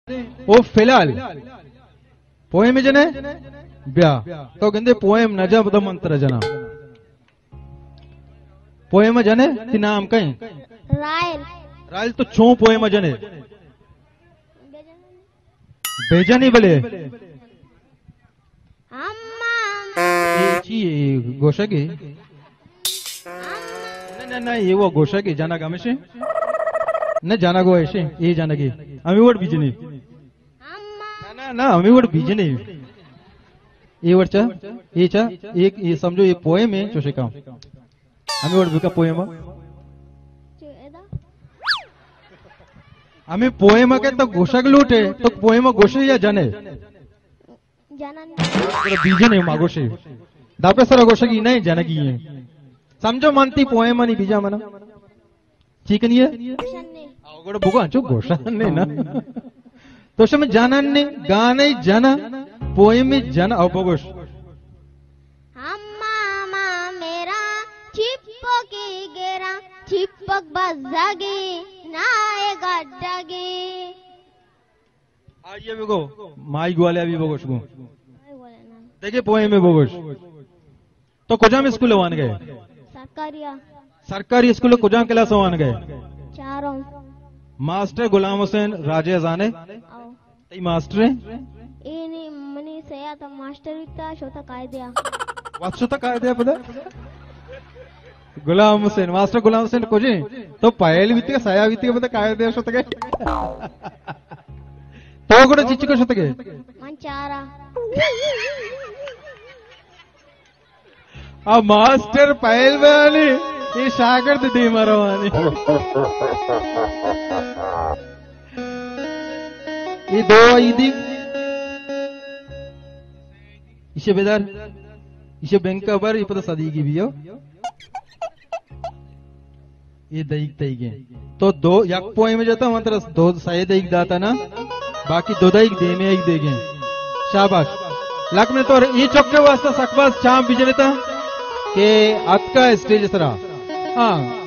ओ फिलहाल पोएम जने ब्या तो कहते पोएम न जा बद मंत्र जना पोएम जने ती नाम कहीं रायल रायल तो छो पोएम जने भेजा नहीं बोले घोषकी ना ये वो घोषकी जाना गामे से न जाना गो ऐसे ये जाना की हमें वोट बीजे नहीं ना ना हमें वोट बीजे नहीं ये वर्ड चा एक ये समझो ये पोएम है जो शिकाम हमें वोट बिका पोएम हमें पोएम के तो घोषक लूटे तो पोएम घोषे या जाने बीजे नहीं मागोशे दापे सर घोषकी नहीं जानकी है समझो मानती पोएम नहीं बीजा मना ठीक नहीं है अवगड़ बुगा जो घोषा नहीं ना तो शम जाना नहीं गाने जाना पोएम में जाना अवगोश मामा मेरा चिपके गेरा चिपक बजागे नाए गड्डागे आइए बेगो माई ग्वाले अभी बगोश को देखिए पोएम में बगोश तो कुजाम स्कूल वान गए सरकारी स्कूल कुजाम क्लास वान गए चारों मास्टर गुलाम हुसैन राजे जाने तई मास्टर इनी मनी सया तो मास्टर इतना शोता कायदे वाचोता कायदे पता गुलाम हुसैन मास्टर गुलाम हुसैन कुजे तो पायल बीती सया बीती पता कायदे शोता के तो गुण चिच्ची को शोता के मंचारा अब मास्टर पायल वाली ये शागिर्द दी मरवानी ये दो ईदी इसे बेदार इसे बैंक का बार ये पता सदी की भी हो ये दईक तईके तो दो यक पोए में जाता मतलब दो सही दईक दाता ना बाकी दो दईक दे में एक देगे शाबाश लक में तो ये चौके वास्ता सकवास चाम बिजनेता के आज का स्टेज सरा हाँ